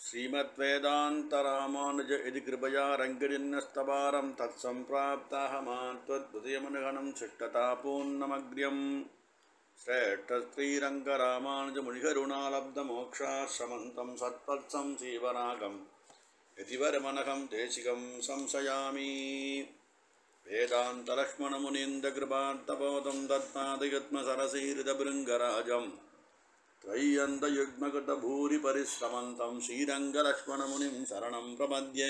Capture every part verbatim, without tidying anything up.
श्रीमद्वेदान्तरामानुज इति कृपया रङ्गडिन्नस्तवारं तत्सम्प्राप्ताहमात्वद्भुतयमनगणं शिष्टतापूर्णमग्र्यं श्रेष्ठश्रीरङ्गरामानुजमुनिकरुणालब्धमोक्षाश्रमन्तं सत्पत्सं सीवरागं यतिवरमनघं देशिकं संशयामि वेदान्तलक्ष्मणमुनीन्द्रकृपार्थबोधं दत्तादिगत्मसरसीहृदभृङ्गराजम् त्रय्यन्तयुग्मगतभूरिपरिश्रमन्तं श्रीरङ्गलक्ष्मणमुनिं शरणं प्रपद्ये।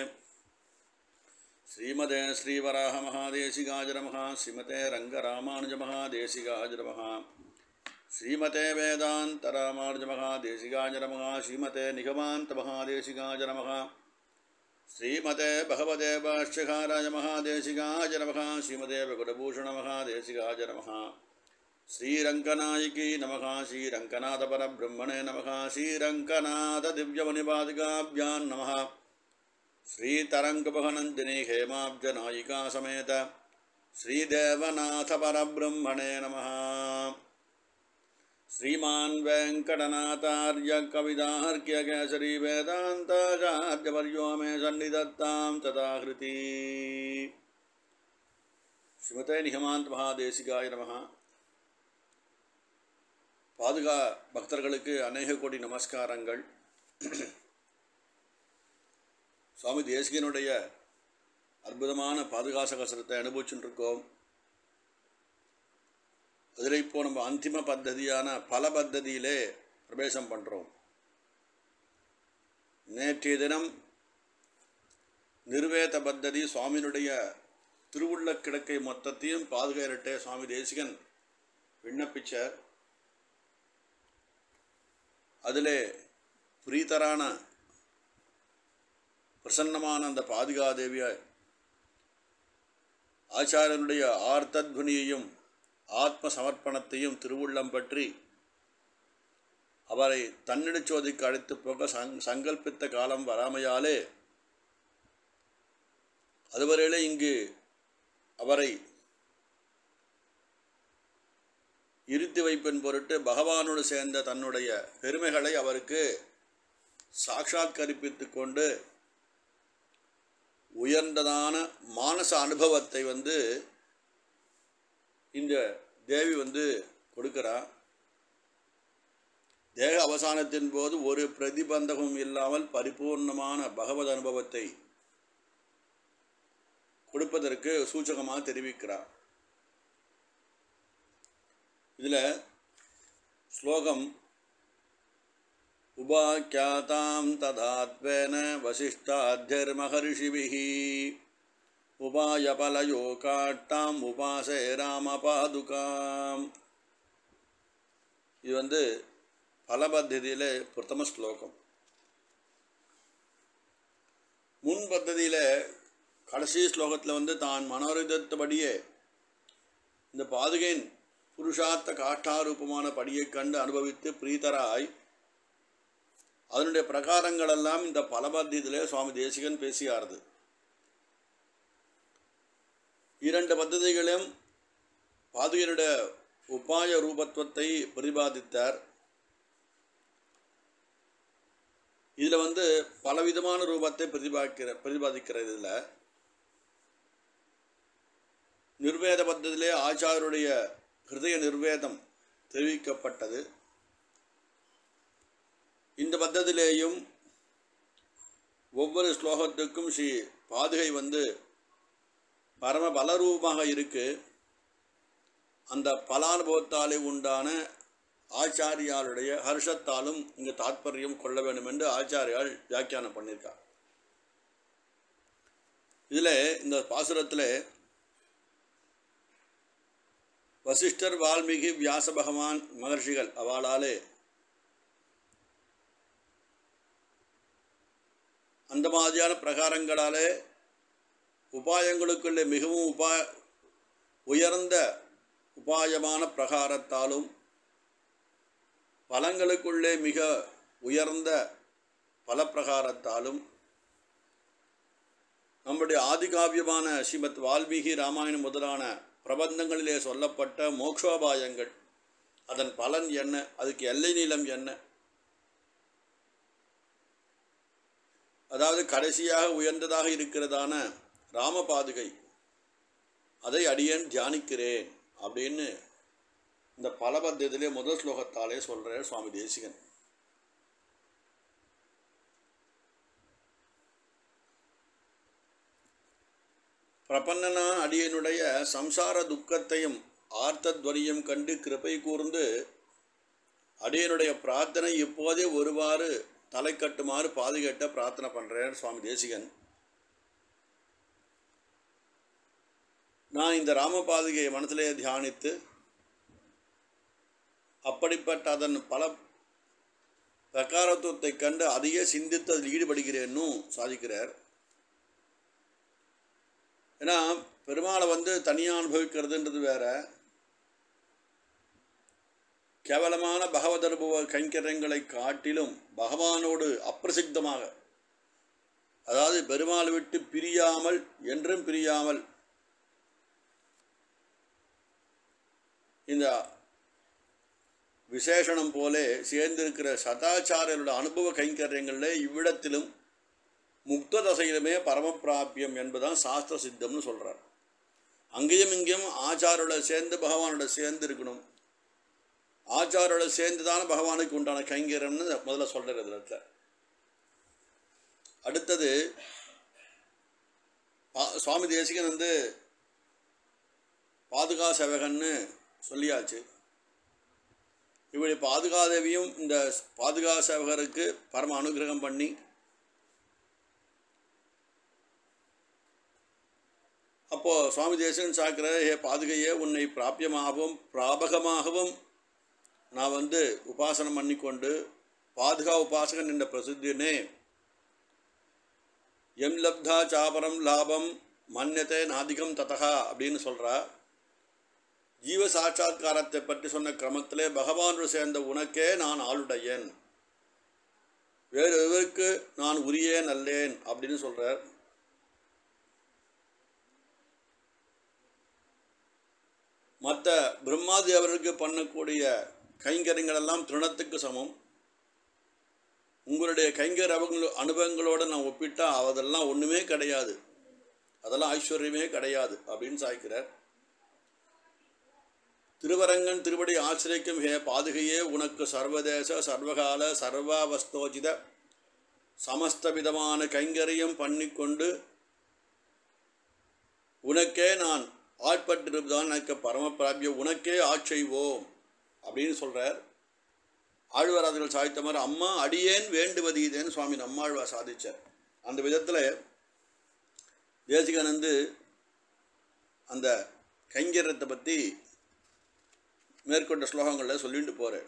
श्रीमते श्रीवराहमहादेशिकाय नमः। श्रीमते रङ्गरामानुजमहादेशिकाय नमः। श्रीमते वेदान्तरामानुजमहादेशिकाय नमः। श्रीमते निगमान्तमहादेशिकाय नमः। श्रीमते भगवते भाष्यकाराय महादेशिकाय नमः। श्रीमते वेङ्कटभूषणमहादेशिकाय नमः। श्रीरङ्गनायकी नमः। श्रीरङ्गनाथपरब्रह्मणे नमः। श्रीरङ्गनाथदिव्यमणिपादुकाभ्यां नमः। श्रीतरङ्गबहनन्दिनी हेमाब्जनायिका समेत श्रीदेवनाथपरब्रह्मणे नमः। श्रीमान् वेङ्कटनाथार्य कवितार्क्यकेसरी वेदान्ताचार्यवर्यो मे सन्निधत्तां तथाकृति। श्रीमते निगमान्त महादेशिकाय नमः। பாதுகா பக்தர்களுக்கு அநேக கோடி நமஸ்காரங்கள். சுவாமி தேசிகனுடைய அற்புதமான பாதுகா சகஸ்ரத்தை அனுபவிச்சுட்டு இருக்கோம். அதில் இப்போ நம்ம அந்திம பத்ததியான பல பத்ததியிலே பிரவேசம் பண்ணுறோம். நேற்றைய தினம் நிர்வேத பத்ததி சுவாமியினுடைய திருவுள்ள கிடக்கை மொத்தத்தையும் பாதுகாரட்டே சுவாமி தேசிகன் விண்ணப்பிச்சார். அதிலே பிரீதரான பிரசன்னமான அந்த பாதுகாதேவிய ஆச்சாரியனுடைய ஆர்த்தத்வனியையும் ஆத்ம சமர்ப்பணத்தையும் திருவுள்ளம் பற்றி அவரை தன்னிடச்சோதிக்கு அழைத்து போக சங் சங்கல்பித்த காலம் வராமையாலே அதுவரையிலே இங்கு அவரை இருத்தி வைப்பின் பொருட்டு பகவானோடு சேர்ந்த தன்னுடைய பெருமைகளை அவருக்கு சாட்சாத்கரிப்பித்து கொண்டு உயர்ந்ததான மானச அனுபவத்தை வந்து இந்த தேவி வந்து கொடுக்கிறார். தேக அவசானத்தின் போது ஒரு பிரதிபந்தகமும் இல்லாமல் பரிபூர்ணமான பகவத் அனுபவத்தை கொடுப்பதற்கு சூச்சகமாக தெரிவிக்கிறார். இதில் ஸ்லோகம் உபாக்கியாதாம் ததாத்வேன வசிஷ்டாத்யர்மஹர்ஷிபிஹி உபாயபலயோ காட்டாம் உபாசே ராமபாதுகாம். இது வந்து பலபத்ததியில் பிரதம ஸ்லோகம். முன் பத்ததியில் கடைசி ஸ்லோகத்தில் வந்து தான் மனோரதத்தபடியே இந்த பாதுகையின் புருஷார்த்த காட்டாரூபமான படியை கண்டு அனுபவித்து பிரீதராய் அதனுடைய பிரகாரங்களெல்லாம் இந்த பலபத்தியிலே சுவாமி தேசிகன் பேசியாரது. இரண்டு பத்ததிகளும் பாதுகையினுடைய உபாய ரூபத்துவத்தை பிரதிபாதித்தார். இதில் வந்து பலவிதமான ரூபத்தை பிரதிபாதிக்கிற பிரதிபாதிக்கிறது. இதில் நிர்வேத பத்ததிலே ஆச்சாரியருடைய ஹிருதய நிர்வேதம் தெரிவிக்கப்பட்டது. இந்த பத்ததிலேயும் ஒவ்வொரு ஸ்லோகத்துக்கும் ஸ்ரீ பாதுகை வந்து பரம பலரூபமாக இருக்கு. அந்த பலானுபவத்தாலே உண்டான ஆச்சாரியாளுடைய ஹர்ஷத்தாலும் இங்கு தாத்பரியம் கொள்ள வேண்டும் என்று ஆச்சாரியால் வியாக்கியானம் பண்ணியிருக்கார். இதில் இந்த பாசுரத்தில் வசிஷ்டர், வால்மீகி, வியாச பகவான் மகர்ஷிகள் அவளாலே அந்த மாதிரியான பிரகாரங்களாலே உபாயங்களுக்குள்ளே மிகவும் உபா உயர்ந்த உபாயமான பிரகாரத்தாலும் பலங்களுக்குள்ளே மிக உயர்ந்த பல பிரகாரத்தாலும் நம்முடைய ஆதிகாவியமான ஸ்ரீமத் வால்மீகி ராமாயணம் முதலான பிரபந்தங்களிலே சொல்லப்பட்ட மோக்ஷோபாயங்கள், அதன் பலன் என்ன, அதுக்கு எல்லை நீளம் என்ன, அதாவது கடைசியாக உயர்ந்ததாக இருக்கிறதான ராம பாதுகை, அதை அடியேன் தியானிக்கிறேன் அப்படின்னு இந்த பலபத்தியத்திலே முதல் ஸ்லோகத்தாலே சொல்கிறார் சுவாமி தேசிகன். பிரபன்னனா அடியனுடைய சம்சார துக்கத்தையும் ஆர்த்தத்வனியும் கண்டு கிருபை கூர்ந்து அடியனுடைய பிரார்த்தனை இப்போதே ஒருவாறு தலை கட்டுமாறு பாதுகேட்ட பிரார்த்தனை பண்ணுறேன் சுவாமி தேசிகன். நான் இந்த ராம பாதுகையை மனத்திலே தியானித்து அப்படிப்பட்ட அதன் பல பிரகாரத்துவத்தை கண்டு அதையே சிந்தித்து அதில் ஈடுபடுகிறேன்னு சாதிக்கிறார். ஏன்னா பெருமாளை வந்து தனியாக அனுபவிக்கிறதுன்றது வேற, கேவலமான பகவத் அனுபவ கைங்கரியங்களை காட்டிலும் பகவானோடு அப்பிரசித்தமாக, அதாவது பெருமாளை விட்டு பிரியாமல் என்றும் பிரியாமல் இந்த விசேஷனம் போலே சேர்ந்திருக்கிற சதாச்சாரியர்களோட அனுபவ கைங்கரியங்களில் இவ்விடத்திலும் முக்த தசையிலுமே பரமப்பிராபியம் என்பதுதான் சாஸ்திர சித்தம்னு சொல்கிறார். அங்கேயும் இங்கேயும் ஆச்சாரோட சேர்ந்து பகவானோட சேர்ந்து இருக்கணும். ஆச்சாரோட சேர்ந்து தானே பகவானுக்கு உண்டான கைங்கரியம்னு முதல்ல சொல்கிறது இடத்துல. அடுத்தது சுவாமி தேசிகன் வந்து பாதுகா சேவகன்னு சொல்லியாச்சு. இப்படி பாதுகாதேவியும் இந்த பாதுகா சேவகருக்கு பரம அனுகிரகம் பண்ணி அப்போது சுவாமி தேசிகன் சாக்கிற ஹே பாதுகையே, உன்னை பிராபியமாகவும் பிராபகமாகவும் நான் வந்து உபாசனம் பண்ணிக்கொண்டு பாதுகா உபாசகன் என்ற பிரசித்தினே எம் லப்தா சாபரம் லாபம் மன்யத்தை நாதிகம் ததகா அப்படின்னு சொல்கிறா. ஜீவ சாட்சாத்காரத்தை பற்றி சொன்ன கிரமத்திலே பகவானோடு சேர்ந்த உனக்கே நான் ஆளுடையேன், வேறு எதற்கு நான் உரியேன் அல்லேன் அப்படின்னு சொல்கிறார். மற்ற பிரம்மாதேவருக்கு பண்ணக்கூடிய கைங்கரியங்களெல்லாம் திருணத்துக்கு சமம். உங்களுடைய கைங்கர அனுபவங்களோடு நான் ஒப்பிட்டால் அதெல்லாம் ஒன்றுமே கிடையாது, அதெல்லாம் ஐஸ்வர்யமே கிடையாது அப்படின்னு சாய்க்கிறார். திருவரங்கன் திருவடி ஆசிரியக்கும் ஹே பாதுகையே, உனக்கு சர்வதேச சர்வகால சர்வாவஸ்தோஜித சமஸ்த விதமான கைங்கரியம் பண்ணிக்கொண்டு உனக்கே நான் ஆட்பட்டிருப்பதான் எனக்கு பரமபிராபிய, உனக்கே ஆட்செய்வோம் அப்படின்னு சொல்கிறார். ஆழ்வாராதிகள் சாதித்த மாதிரி அம்மா அடியேன் வேண்டுவது இதேன்னு சுவாமி நம்மாழ்வார் சாதித்தார். அந்த விதத்தில் தேசிகன் வந்து அந்த கைங்கரியத்தை பற்றி மேற்கொண்ட ஸ்லோகங்களில் சொல்லிட்டு போகிறேன்.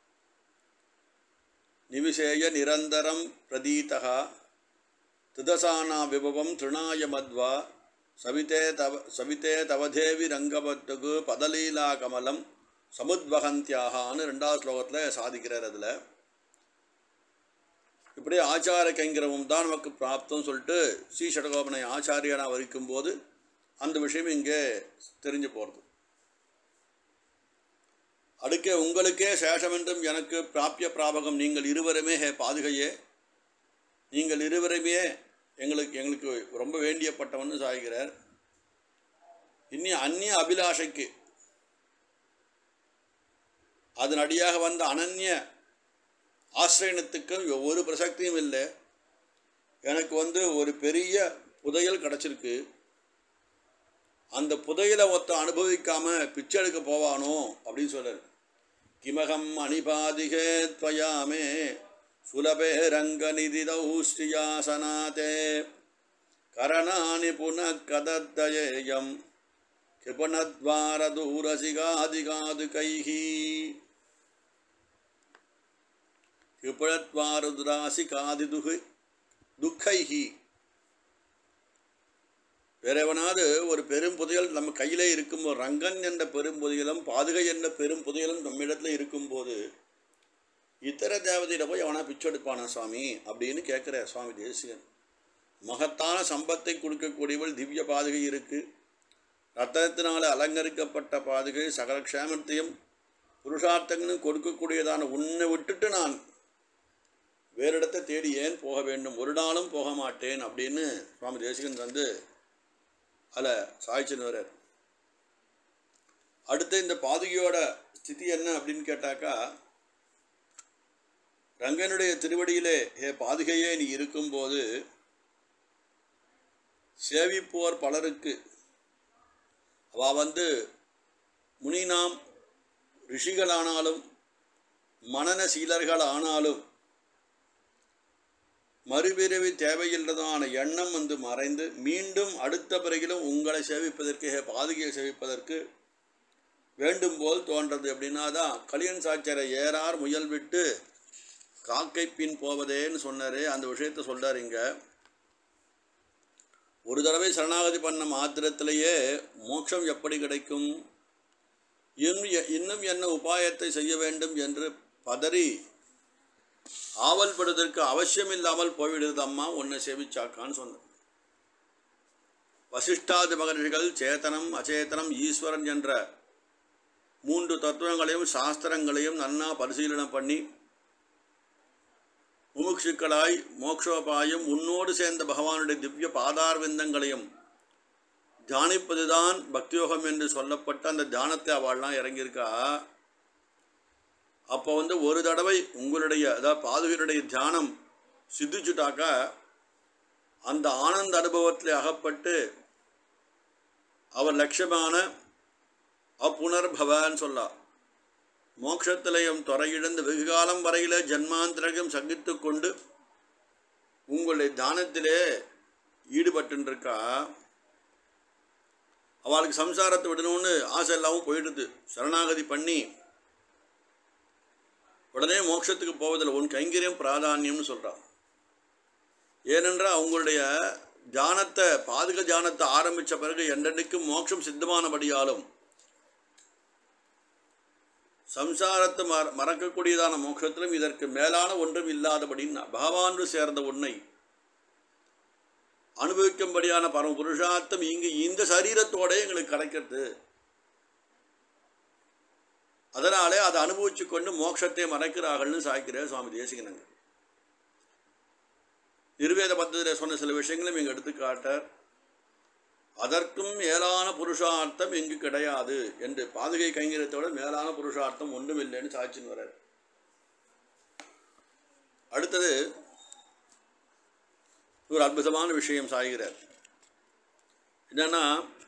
நிவிசேய நிரந்தரம் பிரதீதா திதசானா விபவம் திருணாய மத்வா சவிதே தவ சவிதே தவதேவி ரங்கபத்துகு பதலீலா கமலம் சமுத்வகந்தியாகான்னு ரெண்டாவது ஸ்லோகத்தில் சாதிக்கிறார். அதில் இப்படியே ஆச்சார கைங்கரமும் தான் நமக்கு பிராப்தம் சொல்லிட்டு ஸ்ரீ ஷடகோபனை ஆச்சாரியனாக வரிக்கும்போது அந்த விஷயம் இங்கே தெரிஞ்சு போகிறது. அடுக்கே உங்களுக்கே சேஷமென்றும் எனக்கு பிராபிய பிராபகம் நீங்கள் இருவருமே ஹே பாதுகையே, நீங்கள் இருவருமே எங்களுக்கு எங்களுக்கு ரொம்ப வேண்டியப்பட்டவன்னு சாய்கிறார். இன்னி அந்நிய அபிலாஷைக்கு அதன் அடியாக வந்த அனன்ய ஆசிரியனத்துக்கு ஒரு பிரசக்தியும் இல்லை. எனக்கு வந்து ஒரு பெரிய புதையல் கிடச்சிருக்கு, அந்த புதையலை ஒத்த அனுபவிக்காமல் பிச்சை எடுக்க போவானோ அப்படின்னு சொல்கிறார். கிமகம் அணிபாதிகே துவயாமே சுலபே ரங்க நிதிதௌ ஸ்ரீயாசனாதே கரணானி புன கதத்தயேயம் கிருபணத்வார தூரசிகாதிகாது கைஹி கிருபணத்வாருதுராசிகாதிதுகு துக்கைஹி. வேறவனாவது ஒரு பெரும் புதையல் நம்ம கையிலே இருக்கும்போது, ரங்கன் என்ற பெரும் புதையலும் பாதுகை என்ற பெரும் புதையலும் நம்மிடத்தில் இருக்கும்போது இத்தர தேவதையிட போய் அவனா பிச்செடுப்பானா சுவாமி அப்படின்னு கேட்குற சுவாமி தேசிகன். மகத்தான சம்பத்தை கொடுக்கக்கூடியவள் திவ்ய பாதுகை இருக்குது, ரத்தனத்தினால் அலங்கரிக்கப்பட்ட பாதுகை சகல க்ஷேமத்தையும் புருஷார்த்தங்களும் கொடுக்கக்கூடியதான உன்னை விட்டுட்டு நான் வேறு இடத்தை தேடி ஏன் போக வேண்டும், ஒரு நாளும் போக மாட்டேன் அப்படின்னு சுவாமி தேசிகன் வந்து அதில் சாய்ச்சின்னு வர்றார். அடுத்து இந்த பாதுகையோட ஸ்திதி என்ன அப்படின்னு கேட்டாக்கா, ரங்கனுடைய திருவடியிலே ஹே பாதுகையே நீ இருக்கும்போது சேவிப்போர் பலருக்கு அவ வந்து முனிநாம் ரிஷிகளானாலும் மனநசீலர்கள் ஆனாலும் மறுபிறவி தேவையில்லதான எண்ணம் வந்து மறைந்து மீண்டும் அடுத்த பிறகிலும் உங்களை சேவிப்பதற்கு பாதுகையை சேவிப்பதற்கு வேண்டும் போல் தோன்றது. அப்படின்னா தான் கலியன் சாட்சியரை ஏறார் முயல் விட்டு காக்கை பின் போவதேன்னு சொன்னார். அந்த விஷயத்த சொல்கிறார் இங்கே. ஒரு தடவை சரணாகதி பண்ண மாத்திரத்திலேயே மோட்சம் எப்படி கிடைக்கும், இன்னும் என்ன உபாயத்தை செய்ய வேண்டும் என்று பதறி ஆவல்படுவதற்கு அவசியமில்லாமல் போய்விடுது அம்மா உன்னை சேவிச்சாக்கான்னு சொன்னார். வசிஷ்டாதி மகர்ஷிகள் சேத்தனம் அச்சேதனம் ஈஸ்வரன் என்ற மூன்று தத்துவங்களையும் சாஸ்திரங்களையும் நன்னா பரிசீலனை பண்ணி முமுட்சுக்களாய் மோக்ஷோபாயம் உன்னோடு சேர்ந்த பகவானுடைய திவ்ய பாதார்விந்தங்களையும் தியானிப்பதுதான் பக்தியோகம் என்று சொல்லப்பட்ட அந்த தியானத்தை அவள்லாம் இறங்கியிருக்கா. அப்போ வந்து ஒரு தடவை உங்களுடைய அதாவது பாதுகையுடைய தியானம் சித்திச்சுட்டாக்கா அந்த ஆனந்த அனுபவத்தில் அகப்பட்டு அவர் லட்சியமான அப்புனர்பவன்னு சொல்லா மோட்சத்திலையும் துறையிழந்து வெகுகாலம் வரையிலே ஜன்மாந்திரகம் சகித்து கொண்டு உங்களுடைய தியானத்திலே ஈடுபட்டுருக்கா. அவளுக்கு சம்சாரத்தை விடணும்னு ஆசை எல்லாவும் போயிடுது. சரணாகதி பண்ணி உடனே மோட்சத்துக்கு போவதில் உன் கைங்கரியம் பிராதானியம்னு சொல்கிறான். ஏனென்றால் அவங்களுடைய தியானத்தை பாதுக தியானத்தை ஆரம்பித்த பிறகு என்றென்றைக்கும் மோட்சம் சித்தமானபடியாலும் சம்சாரத்தை மற மறக்கக்கூடியதான மோட்சத்திலும் இதற்கு மேலான ஒன்றும் இல்லாதபடின்னு பகவானோடு சேர்ந்த உன்னை அனுபவிக்கும்படியான பரம புருஷார்த்தம் இங்கு இந்த சரீரத்தோட எங்களுக்கு கிடைக்கிறது. அதனாலே அதை அனுபவிச்சு கொண்டு மோட்சத்தை மறைக்கிறார்கள்னு சாய்க்கிறார் சுவாமி தேசிகன். நிர்வேத பத்தத்தில் சொன்ன சில விஷயங்களும் இங்கே எடுத்துக்காட்டார். அதற்கும் மேலான புருஷார்த்தம் இங்கு கிடையாது என்று பாதுகை கைங்கரியத்தோட மேலான புருஷார்த்தம் ஒன்றும் இல்லைன்னு சாட்சின்னு வர்றார். அடுத்தது ஒரு அற்புதமான விஷயம் சாய்கிறார். என்னன்னா,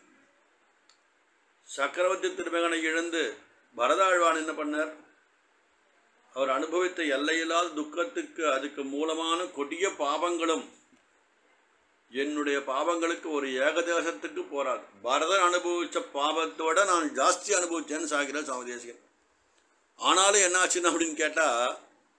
சக்கரவர்த்தி திருமகனை இழந்து பரதாழ்வான் என்ன பண்ணார், அவர் அனுபவித்த எல்லையில்லாத துக்கத்துக்கு அதுக்கு மூலமான கொடிய பாவங்களும் என்னுடைய பாவங்களுக்கு ஒரு ஏகதேசத்துக்கு போராது. பரதன் அனுபவித்த பாவத்தோட நான் ஜாஸ்தி அனுபவித்தேன்னு சாகிறார் சுவாமி தேசிகன். ஆனாலும் என்ன ஆச்சுன்னு அப்படின்னு கேட்டால்,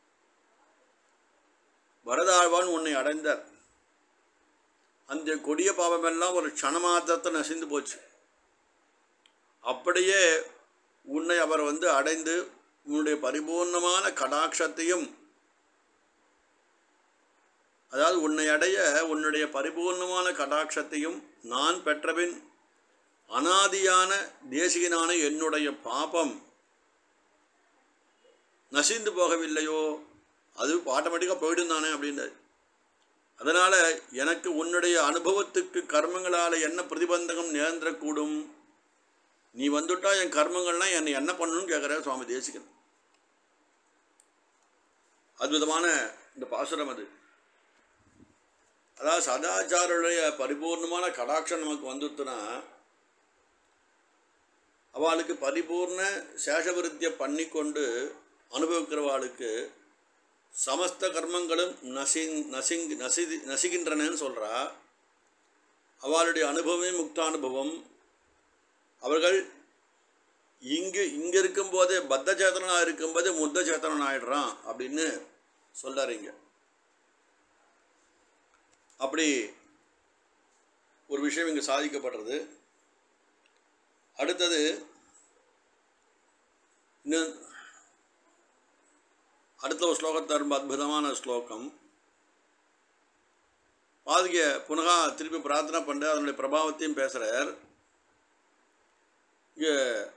பரதாழ்வான் உன்னை அடைந்தார். அந்த கொடிய பாவமெல்லாம் ஒரு க்ஷணமாத்திரத்தை நசிந்து போச்சு. அப்படியே உன்னை அவர் வந்து அடைந்து உன்னுடைய பரிபூர்ணமான கடாட்சத்தையும், அதாவது உன்னை அடைய உன்னுடைய பரிபூர்ணமான கடாட்சத்தையும் நான் பெற்றபின் அனாதியான தேசிகனான என்னுடைய பாபம் நசிந்து போகவில்லையோ, அது ஆட்டோமேட்டிக்காக போயிடும் தானே அப்படின்றார். அதனால் எனக்கு உன்னுடைய அனுபவத்துக்கு கர்மங்களால் என்ன பிரதிபந்தகம் நேர்ந்துடக்கூடும், நீ வந்துட்டா என் கர்மங்கள்லாம் என்னை என்ன பண்ணணும்னு கேட்குற சுவாமி தேசிகன். அற்புதமான இந்த பாசுரம் அது. அதாவது சதாச்சாருடைய பரிபூர்ணமான கடாட்சம் நமக்கு வந்துட்டுனா அவளுக்கு பரிபூர்ண சேஷவிருத்தியை பண்ணி கொண்டு அனுபவிக்கிறவாளுக்கு சமஸ்த கர்மங்களும் நசி நசிங் நசி நசிகின்றனன்னு சொல்கிறா. அவளுடைய அனுபவமே முக்தானுபவம். அவர்கள் இங்கு இங்கே இருக்கும்போதே பத்த சேத்தனாக இருக்கும்போதே முத்த சேத்தனன் ஆகிடுறான் அப்படின்னு சொல்கிறாருங்க. அப்படி ஒரு விஷயம் இங்கே சாதிக்கப்படுறது. அடுத்தது இன்னும் அடுத்த ஒரு ஸ்லோகத்தை ரொம்ப அற்புதமான ஸ்லோகம். பாதுகை புனகா திருப்பி பிரார்த்தனை பண்ண அதனுடைய பிரபாவத்தையும் பேசுகிறார். இங்கே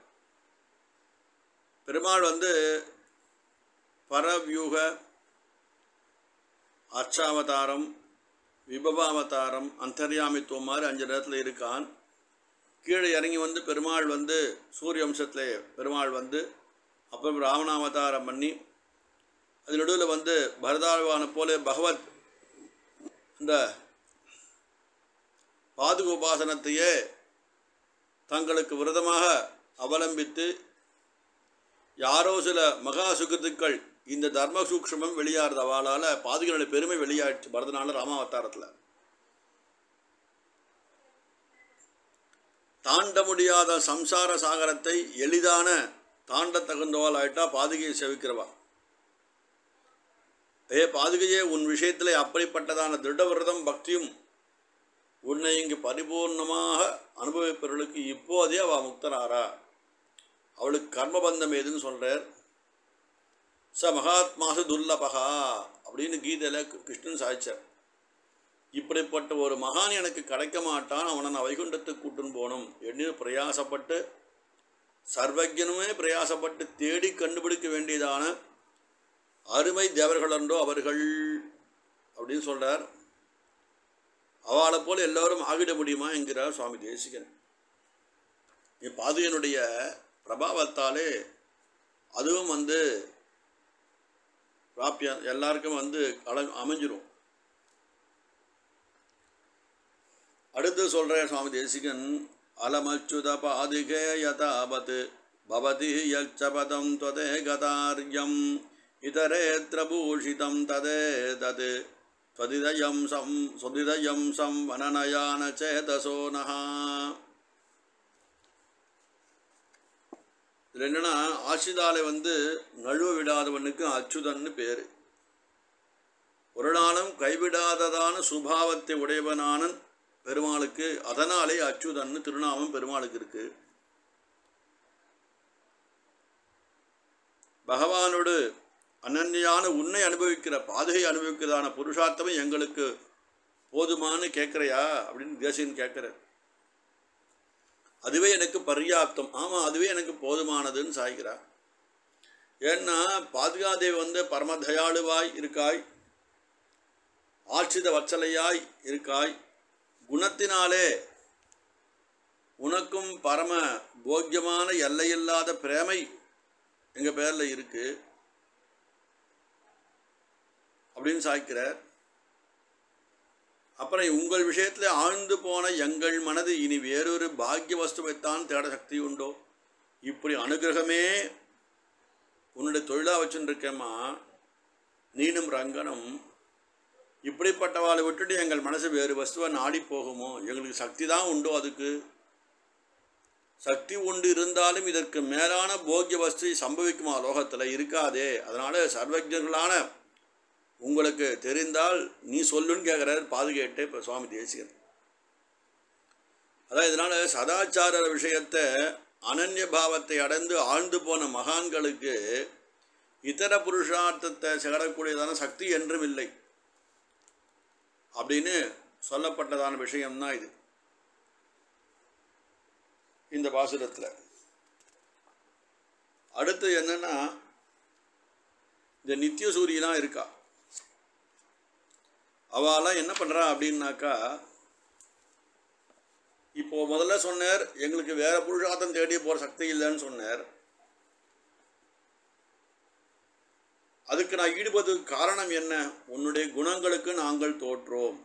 பெருமாள் வந்து பரவியூக அர்ச்சாவதாரம் விபவாவதாரம் அந்தர்யாமித்துவம் மாதிரி அஞ்சு இடத்துல இருக்கான். கீழே இறங்கி வந்து பெருமாள் வந்து சூரிய வம்சத்தில் பெருமாள் வந்து அப்புறம் ராவணாவதாரம் பண்ணி அது நடுவில் வந்து பரதாழ்வான போல பகவத் இந்த பாதுக உபாசனத்தையே தங்களுக்கு விரதமாக அவலம்பித்து யாரோ சில மகா சுகிருத்துக்கள் இந்த தர்ம சூக்ஷ்மம் வெளியாகிறது. அவளால் பாதுகளுடைய பெருமை வெளியாயிடுச்சு பரதனால ராமாவதாரத்தில். தாண்ட முடியாத சம்சார சாகரத்தை எளிதான தாண்ட தகுந்தவாள் ஆயிட்டா பாதுகையை செவிக்கிறவா. ஏ பாதுகையே, உன் விஷயத்தில் அப்படிப்பட்டதான திருடவிரதம் பக்தியும் உன்னை இங்கு பரிபூர்ணமாக அனுபவிப்பவர்களுக்கு இப்போதே அவள் முக்தனாரா. அவளுக்கு கர்மபந்தம் ஏதுன்னு சொல்கிறார். ச மகாத்மாசு துர்லபகா அப்படின்னு கீதையில் கிருஷ்ணன் சாய்ச்சார். இப்படிப்பட்ட ஒரு மகான் எனக்கு கிடைக்க மாட்டான், அவனை நான் வைகுண்டத்துக்கு கூட்டுன்னு போகணும் என்று பிரயாசப்பட்டு சர்வஜனுமே பிரயாசப்பட்டு தேடி கண்டுபிடிக்க வேண்டியதான அருமை தேவர்கள் என்றோ அவர்கள் அப்படின்னு சொல்கிறார். அவளை போல் எல்லோரும் ஆகிட முடியுமா என்கிறார் சுவாமி தேசிகன். பாதுகையினுடைய பிரபாவத்தாலே அதுவும் வந்து பிராப்பியம் எல்லாருக்கும் வந்து அல அமைஞ்சிரும். அடுத்து சொல்கிற சுவாமி தேசிகன், அலமச்சுத பாதுகே யதாபத் பவதி யச்சபதம் त्वदे கதார்யம் இதரேத்ர பூஷிதம் ததே தத் ஸ்வதிதயம் சம் ஸ்வதிதயம் சம் வனநயான சேதசோ நஹா. இதில் என்னென்னா, ஆசிதாலை வந்து நழுவ விடாதவனுக்கு அச்சுதன்னு பேர். ஒரு நாளும் கைவிடாததான சுபாவத்தை உடையவனான பெருமாளுக்கு அதனாலே அச்சுதன்னு திருநாமம் பெருமாளுக்கு இருக்கு. பகவானோடு அனன்யான உன்னை அனுபவிக்கிற பாதுகை அனுபவிக்கிறதான புருஷார்த்தமே எங்களுக்கு போதுமானு கேட்குறையா அப்படின்னு தேசியன் கேட்குற. அதுவே எனக்கு பர்யாப்தம், ஆமாம் அதுவே எனக்கு போதுமானதுன்னு சாய்கிறார். ஏன்னா பாதுகாதேவி வந்து பரம தயாளுவாய் இருக்காய், ஆட்சித வச்சலையாய் இருக்காய், குணத்தினாலே உனக்கும் பரம போக்கியமான எல்லையில்லாத பிரேமை எங்கள் பேரில் இருக்கு அப்படின்னு சாய்க்கிறார். அப்புறம் உங்கள் விஷயத்தில் ஆழ்ந்து போன எங்கள் மனது இனி வேறொரு பாக்கிய வஸ்துவைத்தான் தேட சக்தி உண்டோ? இப்படி அனுகிரகமே உன்னுடைய தொழிலாக வச்சுருக்கேம்மா, நீனும் ரங்கனும் இப்படிப்பட்டவாளை விட்டுட்டு எங்கள் மனசு வேறு வஸ்துவை நாடி போகுமோ? எங்களுக்கு சக்தி தான் உண்டோ? அதுக்கு சக்தி உண்டு இருந்தாலும் இதற்கு மேலான போக்கிய வஸ்து சம்பவிக்குமா லோகத்தில்? இருக்காதே. அதனால் சர்வஜர்களான உங்களுக்கு தெரிந்தால் நீ சொல்லுன்னு கேட்குறாரு பாதுகேட்டே இப்போ சுவாமி தேசிகன். அதான் இதனால் சதாச்சார விஷயத்தை அனன்ய பாவத்தை அடைந்து ஆழ்ந்து போன மகான்களுக்கு இதர புருஷார்த்தத்தை சேரக்கூடியதான சக்தி என்றும் இல்லை அப்படின்னு சொல்லப்பட்டதான விஷயம்தான் இது இந்த பாசுரத்தில். அடுத்து என்னன்னா, இந்த நித்திய சூரியலாம் இருக்கா, அவெல்லாம் என்ன பண்ணுறா அப்படின்னாக்கா, இப்போது முதல்ல சொன்னார் எங்களுக்கு வேறு புருஷார்த்தம் தேடி போகிற சக்தி இல்லைன்னு சொன்னார். அதுக்கு நான் ஈடுபடுறதுக்கு காரணம் என்ன? உன்னுடைய குணங்களுக்கு நாங்கள் தோற்றோம்,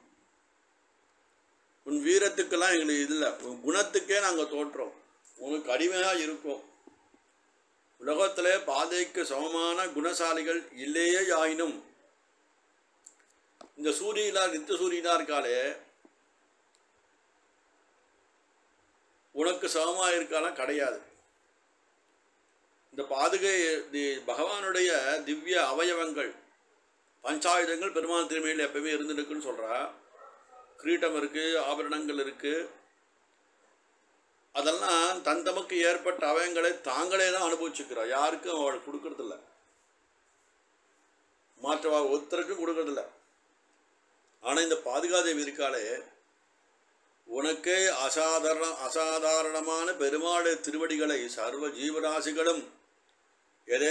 உன் வீரத்துக்கெல்லாம் எங்களுக்கு இல்லை, உன் குணத்துக்கே நாங்கள் தோற்றோம், உனக்கு அடிமையாக இருக்கோம். உலகத்தில் பாதைக்கு சமமான குணசாலிகள் இல்லையே ஆயினும் இந்த சூரியனா நித்திய சூரியனா இருக்காளே உனக்கு சமமாக இருக்காலாம் கிடையாது. இந்த பாதுகை பகவானுடைய திவ்ய அவயவங்கள் பஞ்சாயுதங்கள் பெருமாள் திருமையில் எப்பவுமே இருந்துருக்குன்னு சொல்கிறா. கிரீட்டம் இருக்குது, ஆபரணங்கள் இருக்குது, அதெல்லாம் தன் தமக்கு ஏற்பட்ட அவயங்களை தாங்களே தான் அனுபவிச்சுக்கிறா, யாருக்கும் அவள் கொடுக்கறதில்ல, மாற்றவா ஒருத்தருக்கும் கொடுக்கறதில்ல. ஆனால் இந்த பாதுகாதேவி இருக்காளே உனக்கே அசாதாரண அசாதாரணமான பெருமாளை திருவடிகளை சர்வ ஜீவராசிகளும்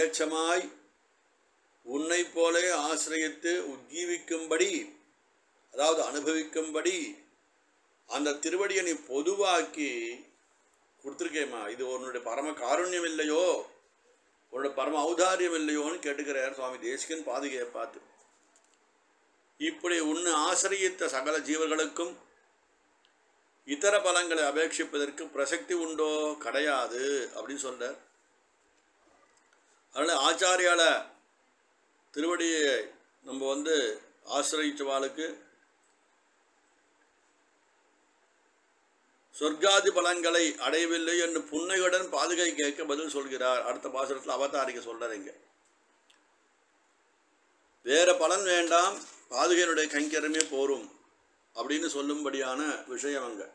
எதேச்சமாய் உன்னை போலே ஆசிரியத்து உஜ்ஜீவிக்கும்படி, அதாவது அனுபவிக்கும்படி அந்த திருவடியை நீ பொதுவாக்கி கொடுத்துருக்கேம்மா. இது உன்னுடைய பரம காருண்யம் இல்லையோ, உன்னோட பரம ஔதாரியம் இல்லையோன்னு கேட்டுக்கிறார் சுவாமி தேசிகன் பாதுகையை பார்த்து. இப்படி உன்னை ஆசிரியத்த சகல ஜீவர்களுக்கும் இதர பலங்களை அபேட்சிப்பதற்கு பிரசக்தி உண்டோ? கிடையாது அப்படின்னு சொல்கிறார். அதனால் ஆச்சாரியால திருவடியை நம்ம வந்து ஆசிரியச்சவாளுக்கு சொர்க்காதி பலன்களை அடையவில்லை என்று புன்னையுடன் பாதுகை கேட்க பதில் சொல்கிறார். அடுத்த பாசுரத்தில் அவதாரிக்க சொல்கிறீங்க, வேற பலன் வேண்டாம், பாதுகையினுடைய கைங்கரமே போரும் அப்படின்னு சொல்லும்படியான விஷயம் அங்க.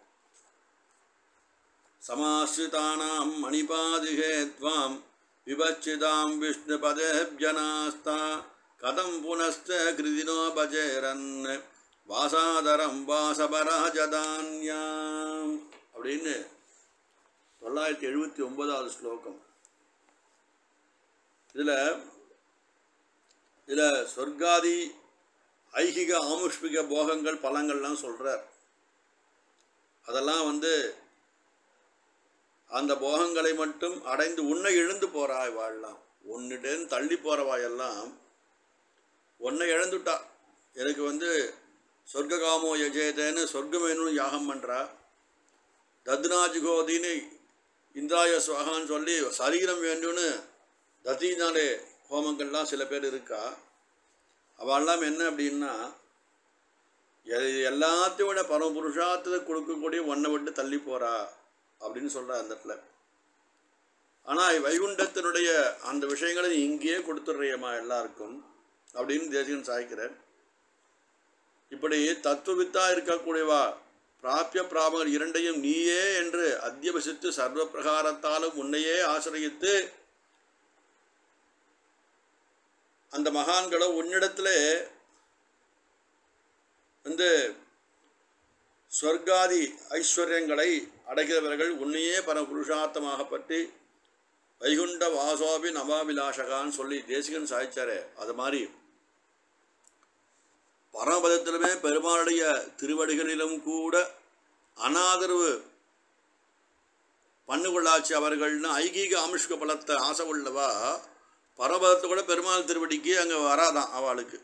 சமாஸ்ரிதானாம் மணிபாதிகே த்வாம் விபச்சிதாம் விஷ்ணு பதேப்ஜனாஸ்தா கதம் புனஸ்த கிருதினோ பஜேரன் வாசாதரம் வாசபராஜதான்யாம் அப்படின்னு தொள்ளாயிரத்தி எழுபத்தி ஒன்பதாவது ஸ்லோகம். இதில் இதில் சொர்க்காதி ஐகிக ஆமுஷ்மிக போகங்கள் பலங்கள்லாம் சொல்கிறார். அதெல்லாம் வந்து அந்த போகங்களை மட்டும் அடைந்து உன்னை இழந்து போகிறாய் வாழலாம். ஒன்னுட்டேன்னு தள்ளி போகிறவாயெல்லாம் ஒன்னை இழந்துட்டா. எனக்கு வந்து சொர்க்ககாமோ யஜேதேன்னு சொர்க்கம் வேணும்னு யாகம் பண்ணுறா. தத்னாஜுகோதின்னு இந்திராய சுவாகான்னு சொல்லி சரீரம் வேண்டும்னு தத்தினாலே ஹோமங்கள்லாம் சில பேர் இருக்கா. அவெல்லாம் என்ன அப்படின்னா எல்லாத்தையும் விட பரமபுருஷார்த்தத்தை கொடுக்கக்கூடிய ஒன்றை விட்டு தள்ளி போகிறா அப்படின்னு சொல்கிறா அந்த இடத்துல. ஆனால் வைகுண்டத்தினுடைய அந்த விஷயங்களை இங்கேயே கொடுத்துட்றியம்மா எல்லாருக்கும் அப்படின்னு தேசிகன் சாய்க்கிறார். இப்படி தத்துவவித்தா இருக்கக்கூடியவா பிராபிய பிராபகர் இரண்டையும் நீயே என்று அத்தியவசித்து சர்வ பிரகாரத்தாலும் உன்னையே ஆசிரியத்து அந்த மகான்களோ உன்னிடத்தில் வந்து ஸ்வர்காதி ஐஸ்வர்யங்களை அடைகிறவர்கள் உன்னையே பரம புருஷார்த்தமாக பற்றி வைகுண்ட வாசோபி நவாபிலாஷகான்னு சொல்லி தேசிகன் சாய்ச்சாரே. அது மாதிரி பரமபதத்திலுமே பெருமாளுடைய திருவடிகளிலும் கூட அனாதரவு பண்ணுகொள்ளாச்சு அவர்கள்னு ஐகீக ஆமுஷ்க பலத்தை ஆசை உள்ளவா பரமபதத்தை கூட பெருமாள் திருவடிக்கு அங்கே வராதான். அவளுக்கு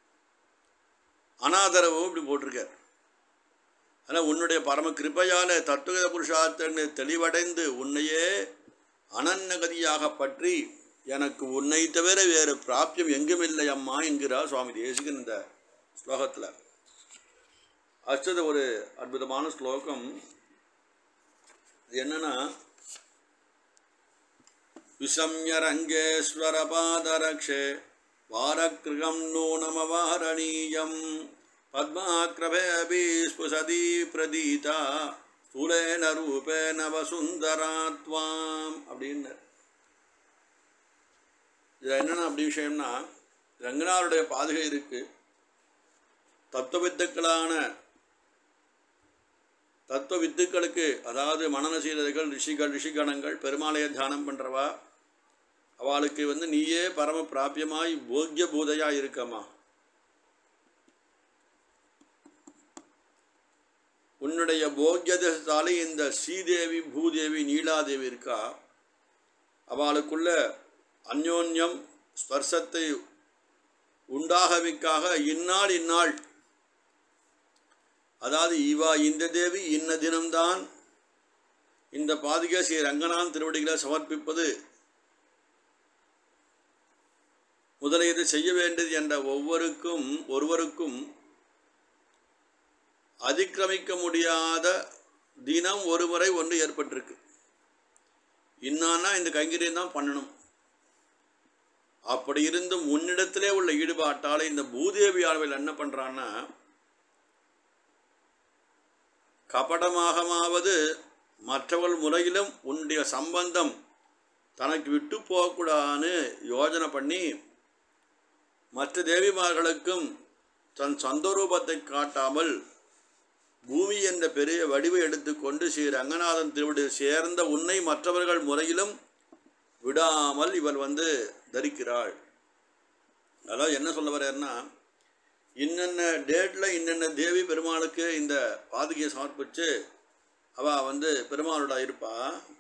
அனாதரவு இப்படி போட்டிருக்கார். ஆனால் உன்னுடைய பரம கிருபையால தத்துவ புருஷார்த்தன்னு தெளிவடைந்து உன்னையே அனன்னகதியாக பற்றி எனக்கு உன்னை தவிர வேறு பிராப்தியம் எங்கும் இல்லை அம்மா என்கிறார் சுவாமி தேசிகன் இந்த ஸ்லோகத்தில். அடுத்தது ஒரு அற்புதமான ஸ்லோகம். என்னன்னா விசம்யரங்கேஸ்வர பாதரக்ஷே வாரக்ருகம் நூனமவாரணீயம் பத்மாக்ரபேபி ஸ்புசதி பிரதீதா ஸ்தூலேன ரூபேன வசுந்தராத்வாம் அப்படின்னு. இதில் என்னென்ன அப்படி விஷயம்னா ரங்கனாருடைய பாதுகை இருக்கு. தத்துவ வித்துக்களான தத்துவ வித்துக்களுக்கு அதாவது மனநசீலர்கள் ரிஷிகள் ரிஷிகணங்கள் பெருமாளைய தியானம் பண்ணுறவா அவளுக்கு வந்து நீயே பரம பிராபியமாய் போக்கிய பூதையாக இருக்கம்மா. உன்னுடைய போக்கியதாலே இந்த ஸ்ரீதேவி பூதேவி நீலாதேவி இருக்கா. அவளுக்குள்ள அந்யோன்யம் ஸ்பர்சத்தை உண்டாகவிக்காக இந்நாள் இந்நாள் அதாவது இவா இந்த தேவி இன்ன தினம்தான் இந்த பாதுகை ஸ்ரீ ரங்கநாதன் திருவடிகளை சமர்ப்பிப்பது முதலியது செய்ய வேண்டியது என்ற ஒவ்வொருக்கும் ஒருவருக்கும் அதிக்கிரமிக்க முடியாத தினம் ஒரு முறை ஒன்று ஏற்பட்டிருக்கு. இன்னான்னா இந்த கைங்கரியம் தான் பண்ணணும். அப்படி இருந்தும் உன்னிடத்திலே உள்ள ஈடுபாட்டால் இந்த பூதேவி ஆழ்வில் என்ன பண்ணுறான்னா கபடமாகமாவது மற்றவர்கள் முறையிலும் உன்னுடைய சம்பந்தம் தனக்கு விட்டு போகக்கூடாதுன்னு யோஜனை பண்ணி மற்ற தேவிமார்களுக்கும் தன் சொந்தரூபத்தை காட்டாமல் பூமி என்ற பெரிய வடிவை எடுத்துக்கொண்டு ஸ்ரீ ரங்கநாதன் திருவடி சேர்ந்த உன்னை மற்றவர்கள் முறையிலும் விடாமல் இவள் வந்து தரிக்கிறாள். அதாவது என்ன சொல்ல வர்றாருன்னா இன்னென்ன டேட்டில் இன்னென்ன தேவி பெருமாளுக்கு இந்த பாதுகையை சமர்ப்பித்து அவள் வந்து பெருமாளோட இருப்பா.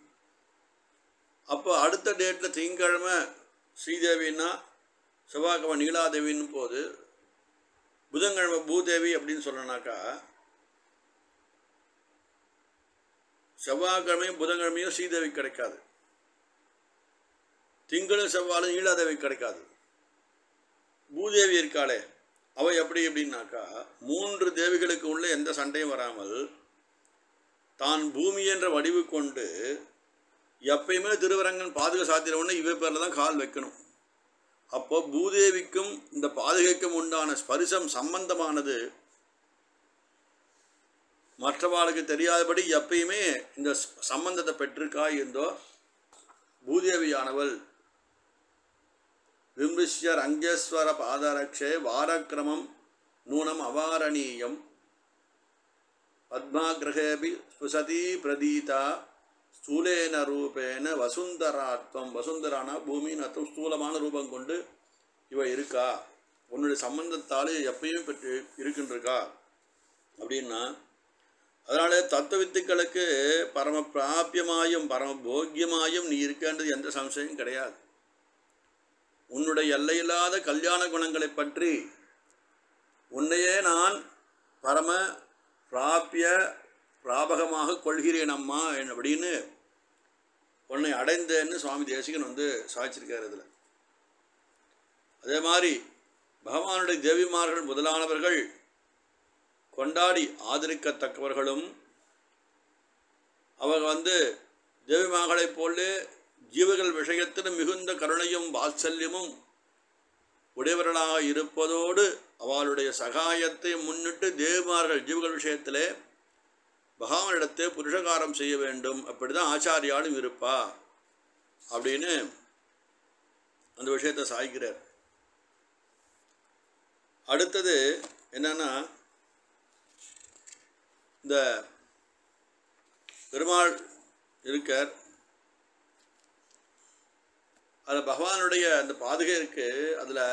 அப்போ அடுத்த டேட்டில் திங்கக்கிழமை ஸ்ரீதேவின்னா செவ்வாய்க்கிழமை நீலாதேவின்னு போது புதன்கிழமை பூதேவி அப்படின்னு சொல்லனாக்கா செவ்வாய்க்கிழமையும் புதன்கிழமையும் ஸ்ரீதேவி கிடைக்காது, திங்களும் செவ்வாயும் நீலாதேவி கிடைக்காது. பூதேவி இருக்காளே அவள் எப்படி எப்படின்னாக்கா மூன்று தேவிகளுக்கு உள்ள எந்த சண்டையும் வராமல் தான் பூமி என்ற வடிவு கொண்டு எப்பயுமே திருவரங்கன் பாதுகை சாத்திரவுன்னு இவ பேரில் தான் கால் வைக்கணும். அப்போ பூதேவிக்கும் இந்த பாதுகைக்கும் உண்டான ஸ்பரிசம் சம்பந்தமானது மற்றவாளுக்கு தெரியாதபடி எப்பயுமே இந்த சம்பந்தத்தை பெற்றிருக்கா இருந்தோ பூதேவியானவள் விம்ருஷ்ய ரங்கேஸ்வர பாதரக்ஷே வாரக்கிரமம் நூனம் அவாரணீயம் பத்மாகிரகேபி ஸ்புசதி பிரதீதா ஸ்தூலேன ரூபேன வசுந்தராத்வம். வசுந்தரானா பூமின்னு அர்த்தம். ஸ்தூலமான ரூபம் கொண்டு இவ இருக்கா, உன்னுடைய சம்பந்தத்தால் எப்பயும் பெற்று இருக்கின்றிருக்கா அப்படின்னா அதனால தத்துவ வித்துக்களுக்கு பரம பிராபியமாயும் பரம போக்கியமாயும் நீ இருக்கின்றது எந்த சம்சயம் கிடையாது. உன்னுடைய எல்லையில்லாத கல்யாண குணங்களை பற்றி உன்னையே நான் பரம பிராபிய பிராபகமாக கொள்கிறேன் அம்மா அப்படின்னு உன்னை அடைந்தேன்னு சுவாமி தேசிகன் வந்து சாய்ச்சிருக்கார். இதில் அதே மாதிரி பகவானுடைய தேவிமார்கள் முதலானவர்கள் கொண்டாடி ஆதரிக்கத்தக்கவர்களும் அவர் வந்து தேவிமார்களைப் போல ஜீவர்கள் விஷயத்தில் மிகுந்த கருணையும் வாத்சல்யமும் உடையவர்களாக இருப்பதோடு அவளுடைய சகாயத்தை முன்னிட்டு தேவிமார்கள் ஜீவர்கள் விஷயத்திலே பகவானிடத்தை புருஷகாரம் செய்ய வேண்டும். அப்படி தான் ஆச்சாரியாலும் இருப்பா அப்படின்னு அந்த விஷயத்தை சாய்க்கிறார். அடுத்தது என்னன்னா இந்த பெருமாள் இருக்கார், அதில் பகவானுடைய அந்த பாதுகை இருக்கு. அதில்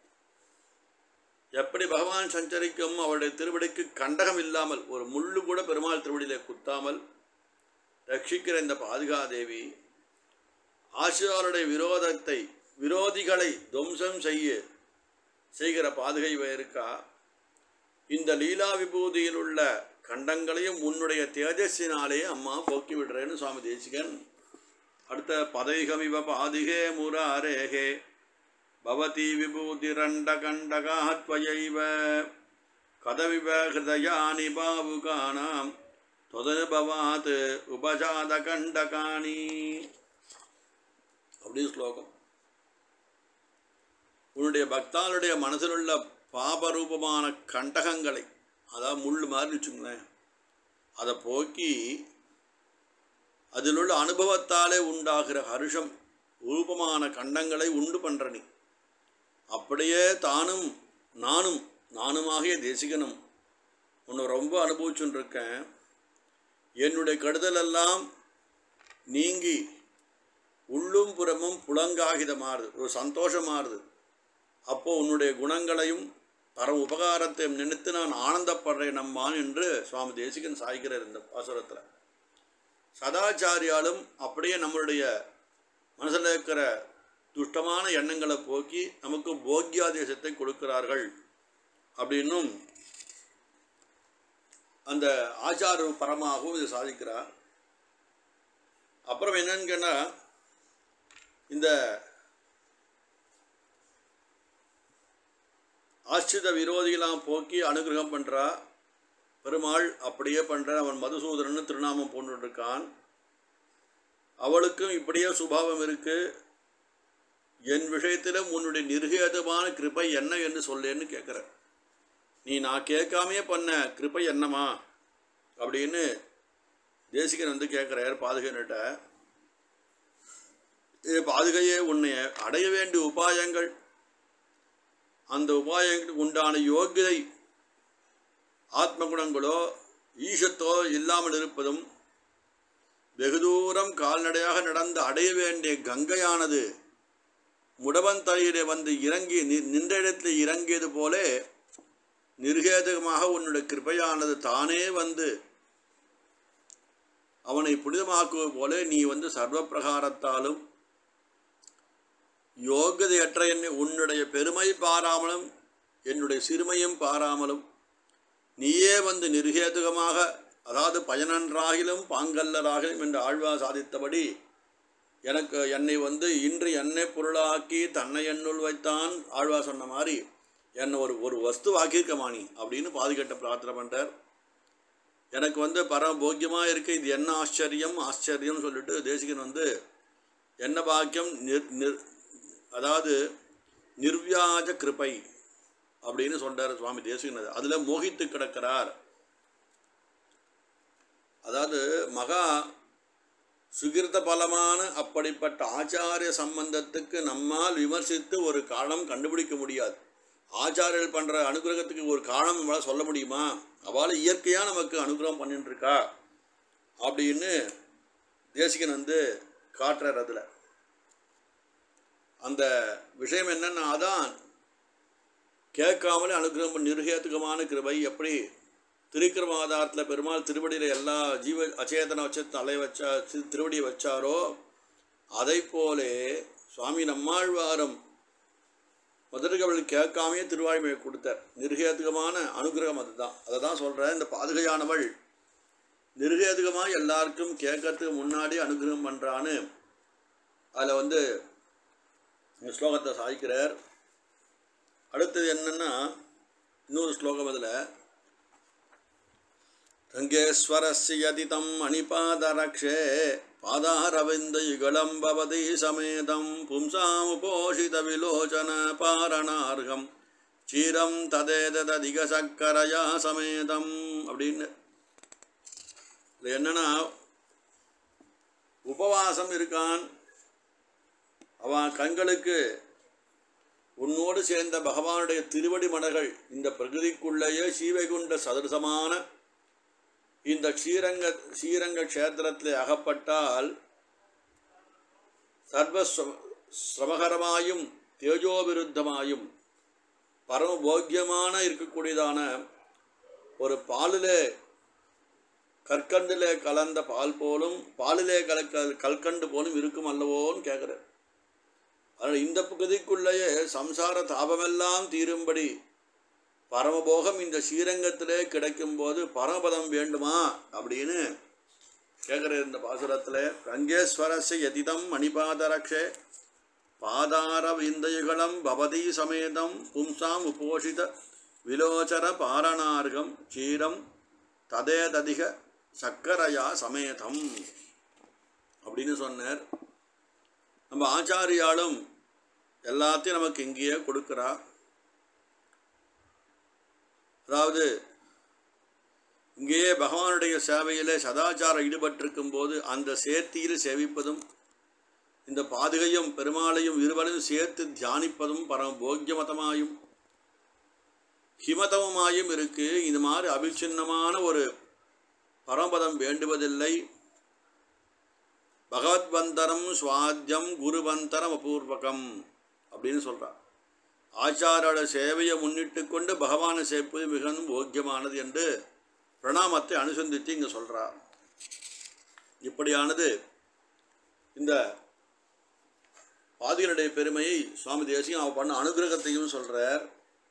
எப்படி பகவான் சஞ்சரிக்கும் அவருடைய திருவடிக்கு கண்டகம் இல்லாமல் ஒரு முள்ளு கூட பெருமாள் திருவடியிலே குத்தாமல் ரட்சிக்கிற இந்த பாதுகாதேவி ஆசிரியருடைய விரோதத்தை விரோதிகளை துவம்சம் செய்ய செய்கிற பாதுகை இருக்கா. இந்த லீலா விபூதியில் உள்ள கண்டங்களையும் உன்னுடைய தேஜஸினாலே அம்மா போக்கி விடுறேன்னு சுவாமி தேசிகன் அடுத்த பதைகமிவ பாதிகே முராரேகே பவதி விபூதிரண்டகண்டகாத்வயைவ கதவிவ ஹிருதயானி பாவுகானாம் தொதனுபவாத் உபஜாத கண்டகாணி அப்படி ஸ்லோகம். உன்னுடைய பக்தாளுடைய மனசில் உள்ள பாபரூபமான கண்டகங்களை, அதாவது முள் மாதிரி வச்சுங்களேன், அதை போக்கி அதில் உள்ள அனுபவத்தாலே உண்டாகிற ஹர்ஷம் ரூபமான கண்டங்களை உண்டு பண்ணுற நீ. அப்படியே தானும் நானும் நானுமாகிய தேசிகனும் உன்னை ரொம்ப அனுபவிச்சுன்னு இருக்கேன். என்னுடைய கடுதலெல்லாம் நீங்கி உள்ளும் புறமும் புலங்காகிதமாறுது, ஒரு சந்தோஷமாறுது. அப்போது உன்னுடைய குணங்களையும் பரம உபகாரத்தையும் நினைத்து நான் ஆனந்தப்படுறேன் அம்மான் என்று சுவாமி தேசிகன் சாய்க்கிறார் இந்த பாசுரத்தில். சதாச்சாரியாலும் அப்படியே நம்மளுடைய மனசில் இருக்கிற துஷ்டமான எண்ணங்களை போக்கி நமக்கு போக்கியாதேசத்தை கொடுக்கிறார்கள் அப்படின்னும் அந்த ஆச்சார பரமாகவும் இது சாதிக்கிறார். அப்புறம் என்னன்னு கேட்டால் இந்த ஆசிரித விரோதிகளாம் போக்கி அனுகிரகம் பண்ணுறா பெருமாள். அப்படியே பண்ணுற அவன் மதுசூதரன்னு திருநாமம் போட்டுருக்கான். அவளுக்கும் இப்படியே சுபாவம் இருக்குது. என் விஷயத்திலும் உன்னுடைய நிர்ஹேதுமான கிருபை என்ன என்று சொல்லேன்னு கேட்குற. நீ நான் கேட்காமையே பண்ண கிருபை என்னம்மா அப்படின்னு தேசிகன் வந்து கேட்குறார் பாதுகைன்னுட்ட. இது பாதுகையே உன்னை அடைய வேண்டிய உபாயங்கள், அந்த உபாயங்களுக்கு உண்டான யோகிதை ஆத்ம குணங்களோ ஈஷத்தோ இல்லாமல் இருப்பதும், வெகு தூரம் கால்நடையாக நடந்து அடைய வேண்டிய கங்கையானது முடவன் தலையிலே வந்து இறங்கி நின்ற இடத்தில் இறங்கியது போல நிர்ஹேதுகமாக உன்னுடைய கிருபையானது தானே வந்து அவனை புனிதமாக்குவது போல நீ வந்து சர்வ பிரகாரத்தாலும் யோகியதையற்ற என்னை உன்னுடைய பெருமை பாராமலும் என்னுடைய சிறுமையும் பாராமலும் நீயே வந்து நிர்ஹேதுகமாக, அதாவது பயனன்றாகிலும் பாங்கல்லராகிலும் என்று ஆழ்வார் சாதித்தபடி எனக்கு என்னை வந்து இன்று என்னை பொருளாக்கி தன்னை என்னுள் வைத்தான் ஆழ்வார் சொன்ன மாதிரி என்னை ஒரு ஒரு வஸ்துவாக்கியிருக்கமானி அப்படின்னு பாதுகட்ட பிரார்த்தனை பண்ணுறார். எனக்கு வந்து பரம போக்கியமாக இருக்கு, இது என்ன ஆச்சரியம் ஆச்சரியம் சொல்லிட்டு தேசிகன் வந்து என்ன பாக்கியம் நிர் நிர் அதாவது நிர்வியாஜ கிருபை அப்படின்னு சொல்கிறார் சுவாமி தேசிகன். அதில் மோகித்து கிடக்கிறார். அதாவது மகா சுகிர்த பலமான அப்படிப்பட்ட ஆச்சாரிய சம்பந்தத்துக்கு நம்மால் விமர்சித்து ஒரு காரணம் கண்டுபிடிக்க முடியாது. ஆச்சாரியர்கள் பண்ணுற அனுகிரகத்துக்கு ஒரு காரணம் நம்மளால் சொல்ல முடியுமா? அவள் இயற்கையாக நமக்கு அனுகிரகம் பண்ணிட்டு இருக்கா அப்படின்னு தேசிகன் வந்து காட்டுறார். அதில் அந்த விஷயம் என்னன்னா, அதான் கேட்காமலே அனுகிரகம் நிர்ஹேதுகமான கிருபை. எப்படி திருக்கிரமாதாரத்தில் பெருமாள் திருவடியில் எல்லா ஜீவ அச்சேதனை வச்சு தலை வச்சா திருவடியை வச்சாரோ அதை போலே சுவாமி நம்மாழ்வாரும் மதுரகவள் கேட்காமையே திருவாய்மையை கொடுத்தார். நிர்ஹேதுகமான அனுகிரகம் அதுதான். அதை தான் சொல்கிறேன். இந்த பாதுகையானவள் நிர்ஹேதுகமாக எல்லாருக்கும் கேட்கறதுக்கு முன்னாடி அனுகிரகம் பண்ணுறான்னு அதில் வந்து இந்த ஸ்லோகத்தை சாதிக்கிறார். அடுத்தது என்னென்னா இன்னொரு ஸ்லோகம் அதில் ரங்கேஸ்வரஸ்ய யதிதம் அணிபாதரக்ஷே பாதாரவிந்த யுகலம் பவதி சமேதம் பும்சாமுபோஷித விலோச்சன பாரணார்கம் சீரம் ததேததிக சக்கரையா சமேதம் அப்படின்னு. இது என்னன்னா, உபவாசம் இருக்கான், அவன் கண்களுக்கு உன்னோடு சேர்ந்த பகவானுடைய திருவடி மலர்கள் இந்த பிரகிருதிக்குள்ளேயே சீவைகுண்ட சதசமான இந்த ஸ்ரீரங்க ஸ்ரீரங்க க்ஷேத்திரத்தில் அகப்பட்டால் சர்வ சிரமகரமாயும் தேஜோவிருத்தமாயும் பரமபோக்கியமான இருக்கக்கூடியதான ஒரு பாலிலே கற்கண்டிலே கலந்த பால் போலும் பாலிலே கலக்க கல்கண்டு போலும் இருக்கும் அல்லவோன்னு கேட்குறார். அதனால் இந்த பகுதிக்குள்ளேயே சம்சார தாபமெல்லாம் தீரும்படி பரமபோகம் இந்த ஸ்ரீரங்கத்திலே கிடைக்கும்போது பரமபதம் வேண்டுமா அப்படின்னு கேட்குற இந்த பாசுரத்தில் ரங்கேஸ்வரஸ்ய யதிதம் மணிபாதரக்ஷே பாதார விந்தயுகலம் பவதி சமேதம் பும்சாம் உபோஷித விலோச்சர பாரணார்கம் சீரம் ததேததிக சக்கரையா சமேதம் அப்படின்னு சொன்னார். நம்ம ஆச்சாரியாலும் எல்லாத்தையும் நமக்கு இங்கேயே கொடுக்குறா. அதாவது இங்கேயே பகவானுடைய சேவையில் சதாச்சாரம் ஈடுபட்டிருக்கும் போது அந்த சேர்த்தியில் சேவிப்பதும் இந்த பாதுகையும் பெருமாளையும் இருவரையும் சேர்த்து தியானிப்பதும் பரம போக்கியமதமாயும் ஹிமதமாயும் இருக்கு. இது மாதிரி அபிச்சின்னமான ஒரு பரமபதம் வேண்டுவதில்லை. பகவத்வந்தரம் சுவாத்தியம் குருவந்தரம் அபூர்வகம் அப்படின்னு சொல்கிறார். ஆச்சாரோட சேவையை முன்னிட்டு கொண்டு பகவானை சேர்ப்பது மிகவும் போக்கியமானது என்று பிரணாமத்தை அனுசந்தித்து இங்கே சொல்கிறார். இப்படியானது இந்த பாதிகளுடைய பெருமையை சுவாமி தேசியம் அவ பண்ண அனுகிரகத்தையும் சொல்கிறார்.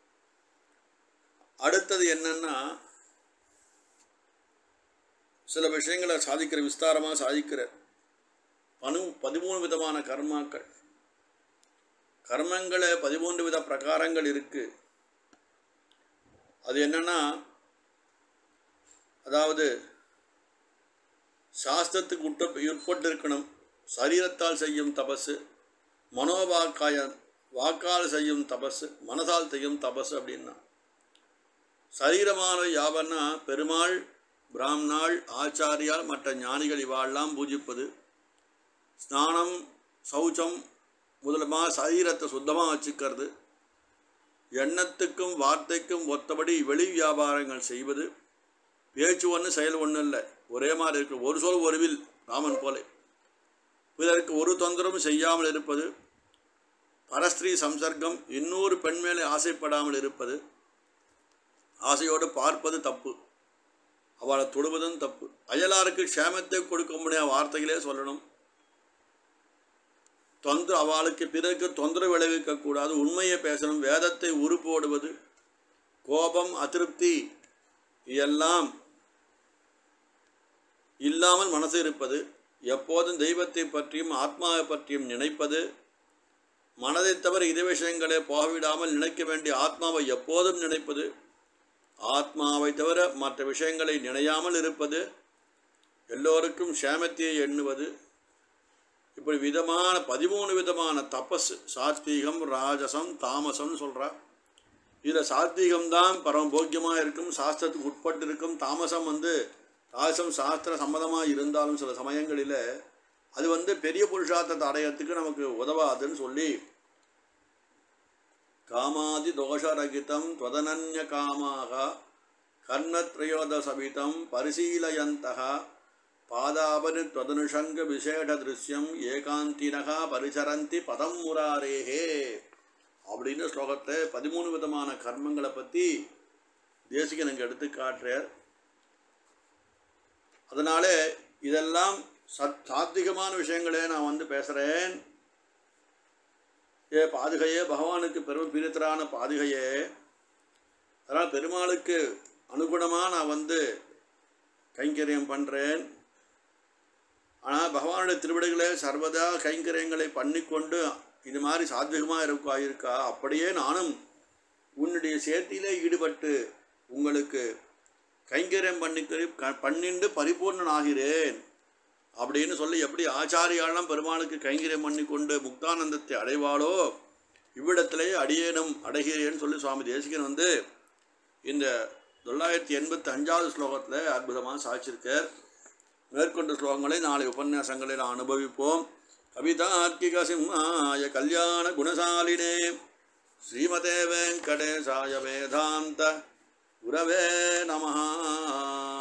அடுத்தது என்னன்னா, சில விஷயங்களை சாதிக்கிற விஸ்தாரமாக சாதிக்கிறார். பனு பதிமூணு விதமான கர்மாக்கள் கர்மங்கள பதிமூன்று வித பிரகாரங்கள் இருக்கு. அது என்னன்னா, அதாவது சாஸ்திரத்துக்கு உட்ட உட்பட்டு இருக்கணும். சரீரத்தால் செய்யும் தபசு, மனோவாக்காய வாக்கால் செய்யும் தபசு, மனதால் செய்யும் தபசு அப்படின்னா சரீரமான யாவன்னா பெருமாள், பிராமணாள், ஆச்சாரியால், மற்ற ஞானிகள் இவாளெல்லாம் பூஜிப்பது, ஸ்நானம், சௌச்சம் முதலமாக சரீரத்தை சுத்தமாக வச்சுக்கிறது, எண்ணத்துக்கும் வார்த்தைக்கும் ஒத்தபடி வெளி வியாபாரங்கள் செய்வது, பேச்சு ஒன்று செயல் ஒன்று இல்லை, ஒரே மாதிரி இருக்கு, ஒரு சொல் ஒரு வில் ராமன் போல, பிறருக்கு ஒரு தொந்தரவும் செய்யாமல் இருப்பது, பரஸ்திரீ சம்சர்க்கம், இன்னொரு பெண் மேலே ஆசைப்படாமல் இருப்பது, ஆசையோடு பார்ப்பது தப்பு, அவளை தொடுவதும் தப்பு. அயலாருக்கு க்ஷேமத்தை கொடுக்க முடியாத வார்த்தைகளே சொல்லணும். தொந்தர அவளுக்கு பிறகு தொந்தரவு விளைவிக்கக்கூடாது, உண்மையை பேசணும். வேதத்தை உருப்போடுவது, கோபம், அதிருப்தி எல்லாம் இல்லாமல் மனசு இருப்பது, எப்போதும் தெய்வத்தை பற்றியும் ஆத்மாவை பற்றியும் நினைப்பது, மனதை தவிர இதே விஷயங்களே போகவிடாமல் நினைக்க வேண்டிய ஆத்மாவை எப்போதும் நினைப்பது, ஆத்மாவை தவிர மற்ற விஷயங்களை நினையாமல் இருப்பது, எல்லோருக்கும் க்ஷேமத்தையை எண்ணுவது, இப்படி விதமான பதிமூணு விதமான தபஸ், சாத்வீகம், ராஜசம், தாமசம்னு சொல்கிறா. இதில் சாத்வீகம்தான் பரமபோக்கியமாக இருக்கும், சாஸ்திரத்துக்கு உட்பட்டு இருக்கும். தாமசம் வந்து தாசம் சாஸ்திர சம்மதமாக இருந்தாலும் சில சமயங்களில் அது வந்து பெரிய புருஷார்த்தத்தை அடையறதுக்கு நமக்கு உதவாதுன்னு சொல்லி, காமாதி தோஷரகிதம் துவதனன்ய காமாக கர்ணத்ரயோதசபிதம் பரிசீலயந்தகா பாதாபனி துவதனுஷங்க விசேஷ திருஷ்யம் ஏகாந்தினகா பரிசரந்தி பதம் முராரேஹே அப்படின்னு ஸ்லோகத்தை பதிமூணு விதமான கர்மங்களை பற்றி தேசிகன் எனக்கு எடுத்து காட்டுறார். அதனால இதெல்லாம் சத் சாத்விகமான விஷயங்களே நான் வந்து பேசுகிறேன். ஏ பாதுகையே, பகவானுக்கு பெரும் பிரித்தரான பாதுகையே, அதனால் பெருமாளுக்கு அனுகுணமாக நான் வந்து கைங்கரியம் பண்ணுறேன். ஆனால் பகவானுடைய திருவிடைகளை சர்வதா கைங்கரியங்களை பண்ணிக்கொண்டு இது மாதிரி சாத்விகமாக இருக்கா இருக்கா அப்படியே நானும் உன்னுடைய சேர்த்தியிலே ஈடுபட்டு உங்களுக்கு கைங்கரியம் பண்ணி பண்ணிண்டு பரிபூர்ணன் ஆகிறேன் அப்படின்னு சொல்லி, எப்படி ஆச்சாரியாலும் பெருமாளுக்கு கைங்கரியம் பண்ணி கொண்டு முக்தானந்தத்தை அடைவாளோ இவ்விடத்திலேயே அடியேனும் அடைகிறேன்னு சொல்லி சுவாமி தேசிகன் வந்து இந்த தொள்ளாயிரத்தி எண்பத்தி அஞ்சாவது ஸ்லோகத்தில் அற்புதமாக சாட்சியிருக்கார். மேற்கொண்ட ஸ்லோகங்களை நாளை உபன்யாசங்களை நான் அனுபவிப்போம். கவிதார்க்கிக சிம்மாய கல்யாண குணசாலினே ஸ்ரீமதே வெங்கடேசாய வேதாந்த குரவே நமஹ.